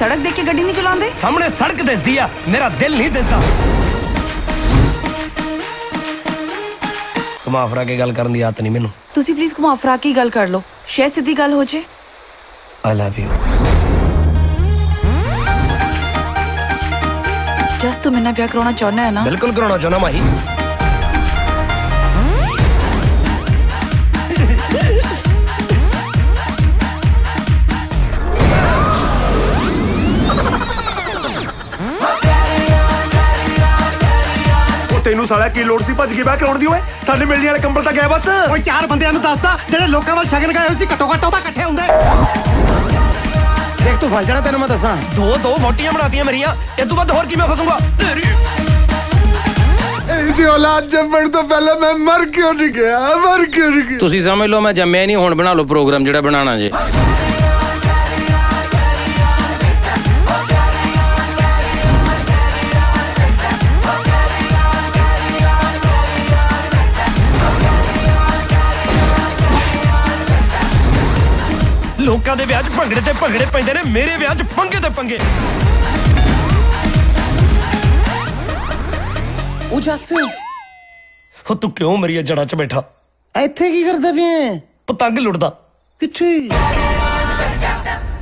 सड़क देख के गड्डी नहीं चलाते? सामने सड़क दिसदी आ, मेरा दिल नहीं दिसदा। घुमा फिरा के गल करन दी आदत नहीं मैनू। तुसी प्लीज घुमा फिरा के गल कर लो, शायद सीधी गल हो जाए। I love you. जस तू मेरे ब्याह कराना चाहना है ना? बिल्कुल कराना चाहना माही। तेनू साला की लोड़ सी भज के ब्याह कराउण दी ओए? साडे मिलने वाले कंबल तां गए बस। ओए चार बंदियां नूं दसदा जेड़े लोकां वाल शगन गए सी घट्टो घट्ट ओदा इकट्ठे हुंदे। देख तू फस जाना, तेनू मैं दसां। दो वोटियां बनातियां मेरियां, ए तू बाद होर की मैं फसूंगा तेरी। जी औलाद जम्मण तो पहले मैं मर क्यों नहीं गया, मर क्यों नहीं गया? तुसी समझ लो मैं जम्मिया नहीं, हुण बना लो प्रोग्राम जेड़ा बनाना जे। लोकां दे विआह च भंगड़े ते भंगड़े पैंदे ने, मेरे विआह च पंगे ते पंगे। ओ जस हो तू क्यों मेरी जड़ा च बैठा? ਇੱਥੇ ਕੀ ਕਰਦਾ ਪਿਆ? पतंग लुटदा। किथे?